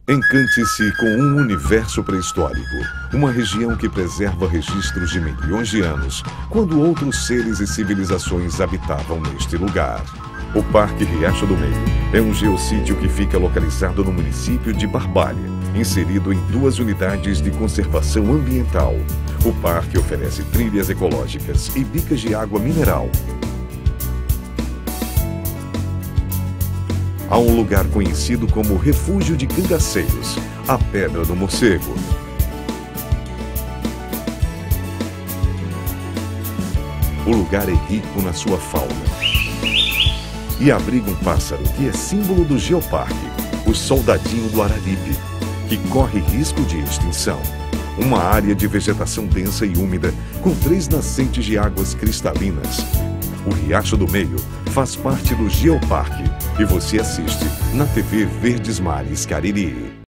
Encante-se com um universo pré-histórico, uma região que preserva registros de milhões de anos, quando outros seres e civilizações habitavam neste lugar. O Parque Riacho do Meio é um geossítio que fica localizado no município de Barbalha, inserido em 2 unidades de conservação ambiental. O parque oferece trilhas ecológicas e bicas de água mineral. Há um lugar conhecido como Refúgio de Cangaceiros, a Pedra do Morcego. O lugar é rico na sua fauna e abriga um pássaro que é símbolo do Geoparque, o soldadinho do Araripe, que corre risco de extinção. Uma área de vegetação densa e úmida, com 3 nascentes de águas cristalinas. O Riacho do Meio faz parte do Geoparque e você assiste na TV Verdes Mares Cariri.